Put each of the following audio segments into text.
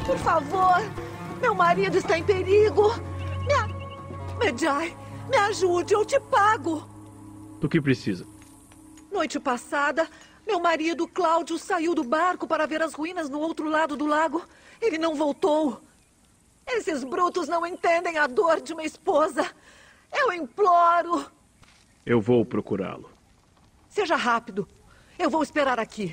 por favor. Meu marido está em perigo. Medjay, me ajude, eu te pago. Do que precisa? Noite passada, meu marido Cláudio saiu do barco para ver as ruínas no outro lado do lago. Ele não voltou. Esses brutos não entendem a dor de uma esposa. Eu imploro. Eu vou procurá-lo. Seja rápido. Eu vou esperar aqui.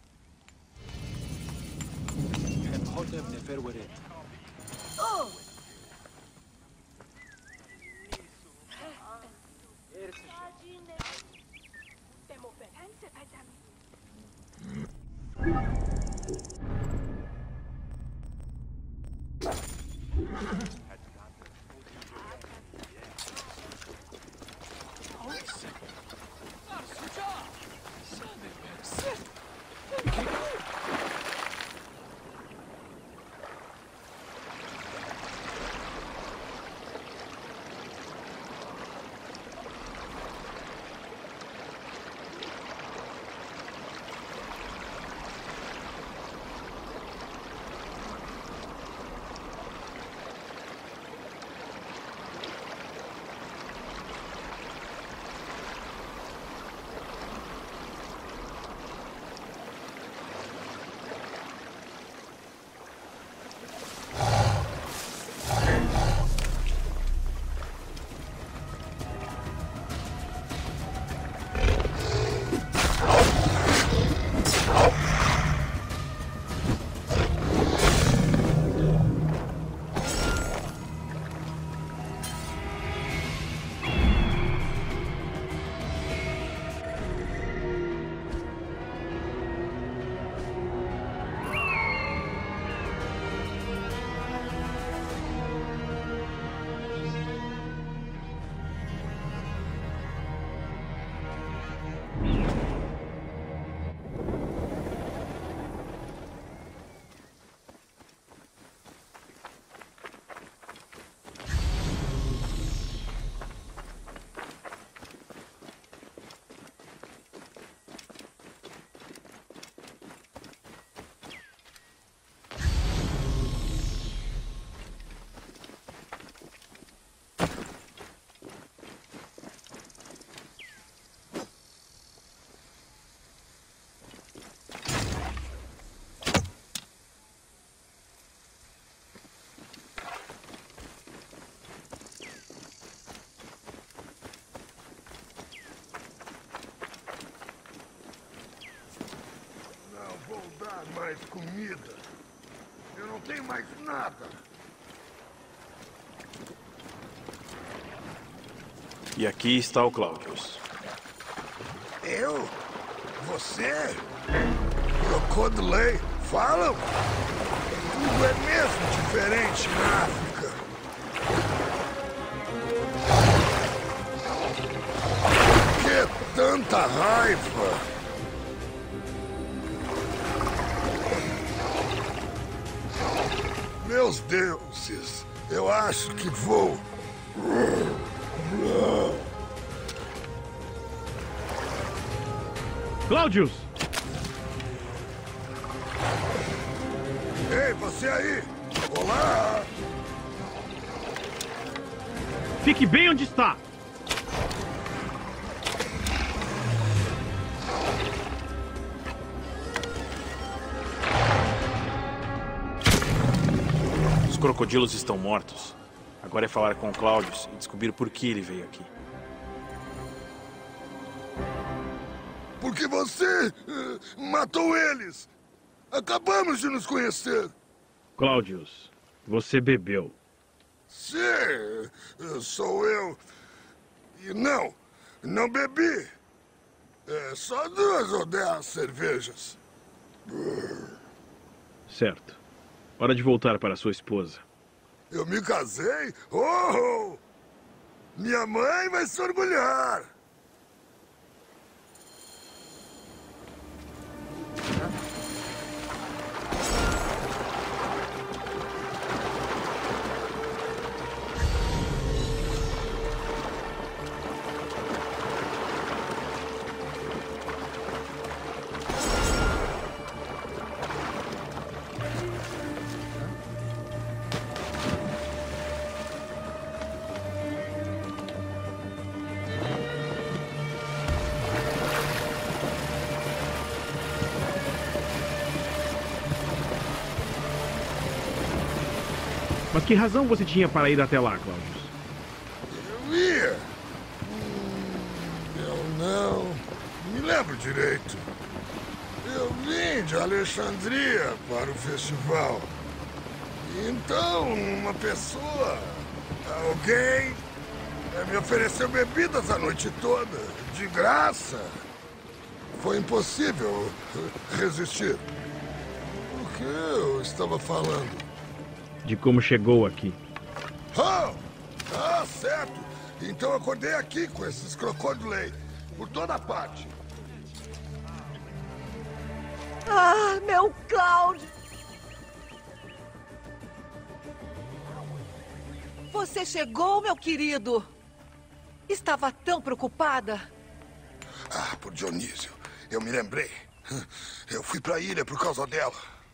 Mais comida. Eu não tenho mais nada. E aqui está o Claudius. Eu? Você? Crocodile? Falam? Tudo é mesmo diferente na África. Que tanta raiva! Meus deuses, eu acho que vou. Claudius! Ei, você aí! Olá! Fique bem onde está! Os crocodilos estão mortos. Agora é falar com o Claudius e descobrir por que ele veio aqui. Porque você matou eles! Acabamos de nos conhecer! Claudius, você bebeu. Sim, sou eu. E não bebi. É só 2 ou 10 cervejas. Certo. Hora de voltar para sua esposa. Eu me casei? Oh! Minha mãe vai se orgulhar! Mas que razão você tinha para ir até lá, Claudius? Eu ia. Eu não me lembro direito. Eu vim de Alexandria para o festival. Então, uma pessoa, alguém, me ofereceu bebidas a noite toda, de graça. Foi impossível resistir. O que eu estava falando? De como chegou aqui. Oh! Ah, certo! Então eu acordei aqui com esses crocodilei, por toda parte. Ah, meu Cláudio! Você chegou, meu querido? Estava tão preocupada. Ah, por Dionísio. Eu me lembrei. Eu fui pra ilha por causa dela.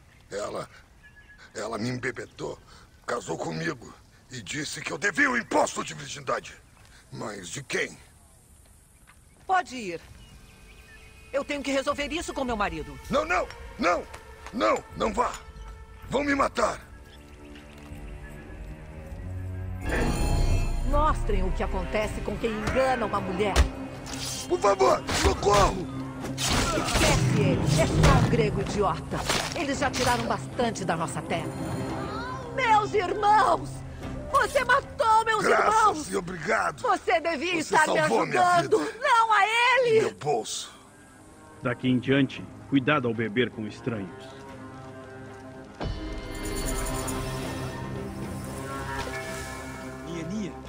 Ela me embebedou, casou comigo e disse que eu devia o imposto de virgindade. Mas de quem? Pode ir. Eu tenho que resolver isso com meu marido. Não vá. Vão me matar. Mostrem o que acontece com quem engana uma mulher. Por favor, socorro! Esquece ele. É só um grego idiota. Eles já tiraram bastante da nossa terra. Meus irmãos! Você matou meus irmãos! Graças e obrigado. Você devia Você estar me salvou minha ajudando. vida. Não a ele! Meu bolso. Daqui em diante, cuidado ao beber com estranhos. Nia.